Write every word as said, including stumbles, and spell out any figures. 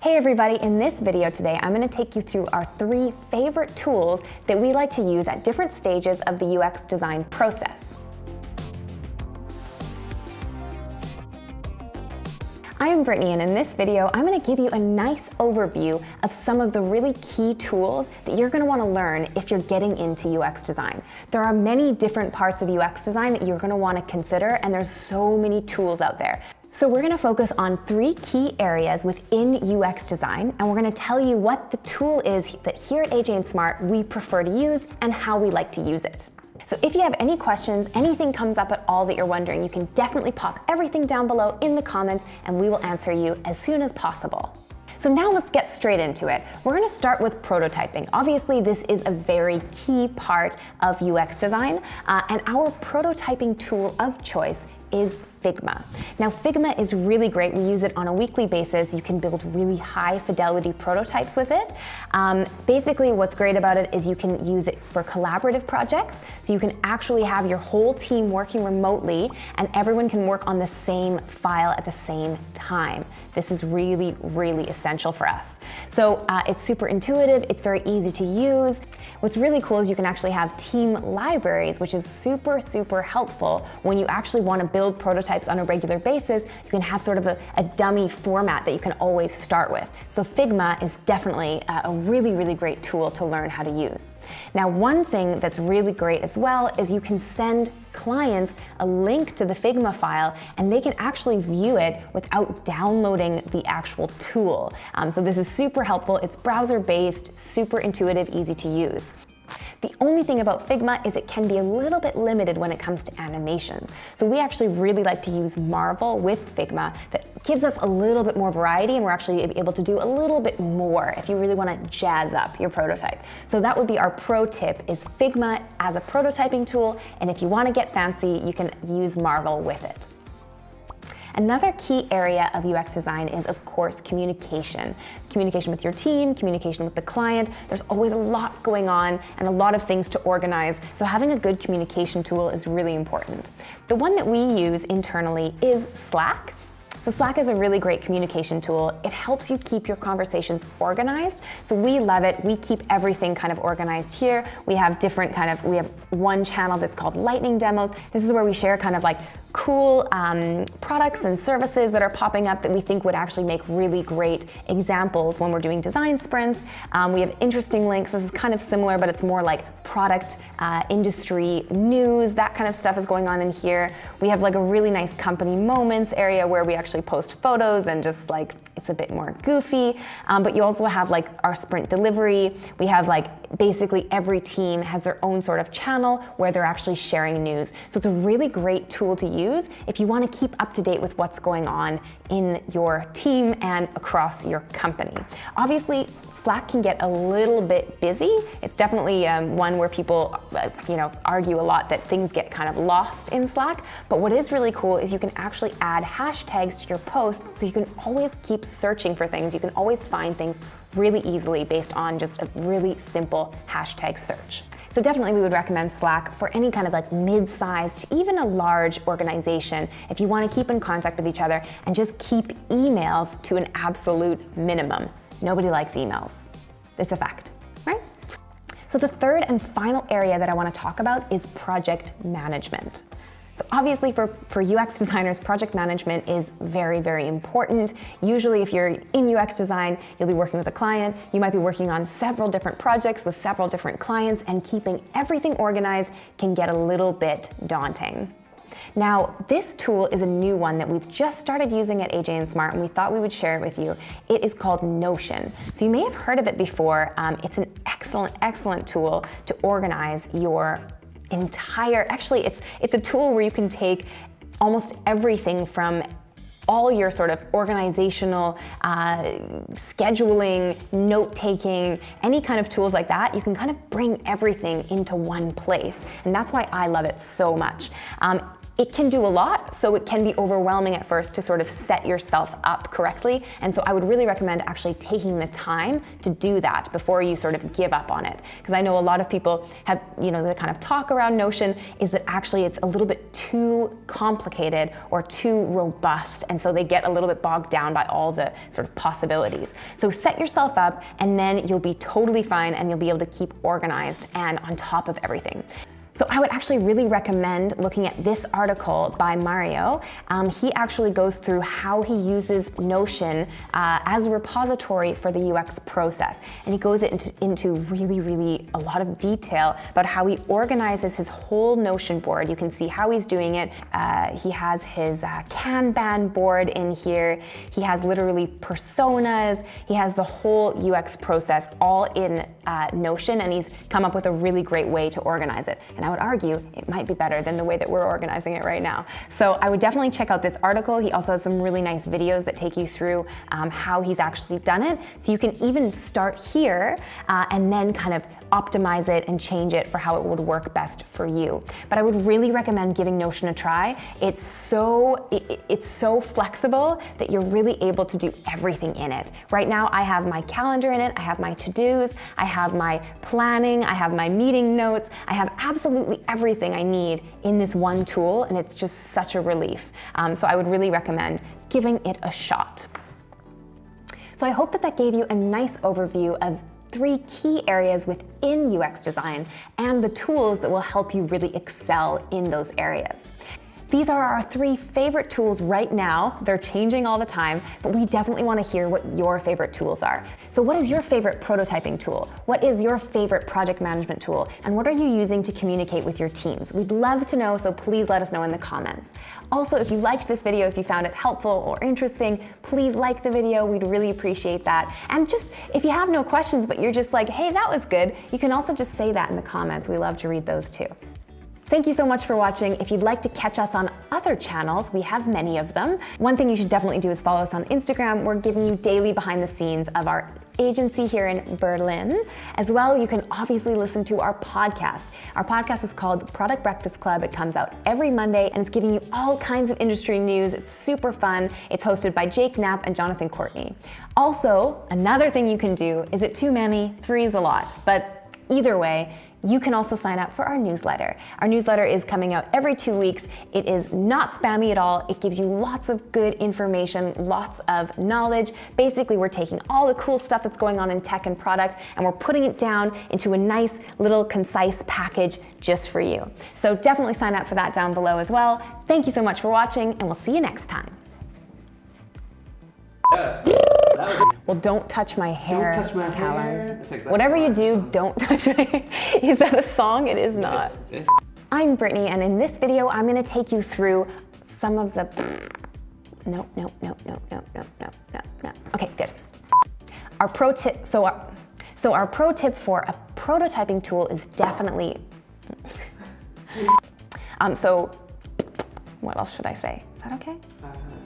Hey everybody, in this video today, I'm going to take you through our three favorite tools that we like to use at different stages of the U X design process. I am Brittni, and in this video, I'm going to give you a nice overview of some of the really key tools that you're going to want to learn if you're getting into U X design. There are many different parts of U X design that you're going to want to consider, and there's so many tools out there. So we're going to focus on three key areas within U X design, and we're going to tell you what the tool is that here at A J and Smart we prefer to use and how we like to use it. So if you have any questions, anything comes up at all that you're wondering, you can definitely pop everything down below in the comments and we will answer you as soon as possible. So now let's get straight into it. We're going to start with prototyping. Obviously, this is a very key part of U X design, uh, and our prototyping tool of choice is Figma. Now, Figma is really great. We use it on a weekly basis. You can build really high fidelity prototypes with it. Um, basically, what's great about it is you can use it for collaborative projects. So you can actually have your whole team working remotely and everyone can work on the same file at the same time. This is really, really essential for us. So uh, it's super intuitive. It's very easy to use. What's really cool is you can actually have team libraries, which is super, super helpful when you actually want to build prototypes on a regular basis. You can have sort of a, a dummy format that you can always start with. So Figma is definitely a really, really great tool to learn how to use. Now, one thing that's really great as well is you can send clients a link to the Figma file and they can actually view it without downloading the actual tool. Um, so this is super helpful. It's browser-based, super intuitive, easy to use. The only thing about Figma is it can be a little bit limited when it comes to animations. So we actually really like to use Marvel with Figma that gives us a little bit more variety, and we're actually able to do a little bit more if you really want to jazz up your prototype. So that would be our pro tip, is Figma as a prototyping tool, and if you want to get fancy, you can use Marvel with it. Another key area of U X design is, of course, communication. Communication with your team, communication with the client. There's always a lot going on and a lot of things to organize, so having a good communication tool is really important. The one that we use internally is Slack. So Slack is a really great communication tool. It helps you keep your conversations organized. So we love it. We keep everything kind of organized here. We have different kind of, we have one channel that's called Lightning Demos. This is where we share kind of like cool um, products and services that are popping up that we think would actually make really great examples when we're doing design sprints. Um, we have interesting links. This is kind of similar, but it's more like product, uh, industry, news, that kind of stuff is going on in here. We have like a really nice company moments area where we actually post photos and just like, it's a bit more goofy. Um, but you also have like our sprint delivery. We have like basically every team has their own sort of channel where they're actually sharing news. So it's a really great tool to use if you want to keep up to date with what's going on in your team and across your company. Obviously, Slack can get a little bit busy. It's definitely um, one where people, uh, you know, argue a lot that things get kind of lost in Slack. But what is really cool is you can actually add hashtags to your posts, so you can always keep searching for things. You can always find things really easily based on just a really simple hashtag search. So definitely we would recommend Slack for any kind of like mid-sized, even a large organization, if you want to keep in contact with each other and just keep emails to an absolute minimum. Nobody likes emails. It's a fact, right? So the third and final area that I want to talk about is project management. So obviously for, for U X designers, project management is very, very important. Usually if you're in U X design, you'll be working with a client. You might be working on several different projects with several different clients, and keeping everything organized can get a little bit daunting. Now, this tool is a new one that we've just started using at A J and Smart, and we thought we would share it with you. It is called Notion. So you may have heard of it before. Um, it's an excellent, excellent tool to organize your entire, actually it's, it's a tool where you can take almost everything from all your sort of organizational, uh, scheduling, note-taking, any kind of tools like that. You can kind of bring everything into one place. And that's why I love it so much. Um, it can do a lot, so it can be overwhelming at first to sort of set yourself up correctly. And so I would really recommend actually taking the time to do that before you sort of give up on it. Because I know a lot of people have, you know, the kind of talk around Notion is that actually it's a little bit too complicated or too robust. And so they get a little bit bogged down by all the sort of possibilities. So set yourself up and then you'll be totally fine and you'll be able to keep organized and on top of everything. So I would actually really recommend looking at this article by Mario. Um, he actually goes through how he uses Notion uh, as a repository for the U X process. And he goes into, into really, really a lot of detail about how he organizes his whole Notion board. You can see how he's doing it. Uh, he has his uh, Kanban board in here. He has literally personas. He has the whole U X process all in uh, Notion, and he's come up with a really great way to organize it. And I would argue it might be better than the way that we're organizing it right now. So I would definitely check out this article. He also has some really nice videos that take you through um, how he's actually done it. So you can even start here uh, and then kind of optimize it and change it for how it would work best for you. But I would really recommend giving Notion a try. It's so, it, it's so flexible that you're really able to do everything in it. Right now I have my calendar in it, I have my to-dos, I have my planning, I have my meeting notes, I have absolutely everything I need in this one tool, and it's just such a relief. Um, so I would really recommend giving it a shot. So I hope that that gave you a nice overview of three key areas within U X design and the tools that will help you really excel in those areas. These are our three favorite tools right now. They're changing all the time, but we definitely want to hear what your favorite tools are. So what is your favorite prototyping tool? What is your favorite project management tool? And what are you using to communicate with your teams? We'd love to know, so please let us know in the comments. Also, if you liked this video, if you found it helpful or interesting, please like the video. We'd really appreciate that. And just, if you have no questions, but you're just like, hey, that was good, you can also just say that in the comments. We love to read those too. Thank you so much for watching. If you'd like to catch us on other channels, we have many of them. One thing you should definitely do is follow us on Instagram. We're giving you daily behind the scenes of our agency here in Berlin. As well, you can obviously listen to our podcast. Our podcast is called Product Breakfast Club. It comes out every Monday and it's giving you all kinds of industry news. It's super fun. It's hosted by Jake Knapp and Jonathan Courtney. Also, another thing you can do, is it too many? Three is a lot, but either way, you can also sign up for our newsletter. Our newsletter is coming out every two weeks. It is not spammy at all. It gives you lots of good information, lots of knowledge. Basically, we're taking all the cool stuff that's going on in tech and product, and we're putting it down into a nice little concise package just for you. So definitely sign up for that down below as well. Thank you so much for watching, and we'll see you next time. Yeah, that was Well, don't touch my hair, Don't touch my Callum. hair. That's exactly Whatever you right. do, don't touch my hair. Is that a song? It is not. It's, it's I'm Brittni, and in this video, I'm gonna take you through some of the... No, no, no, no, no, no, no, no, no. Okay, good. Our pro tip, so our, so our pro tip for a prototyping tool is definitely... um, so, what else should I say? Is that okay? uh,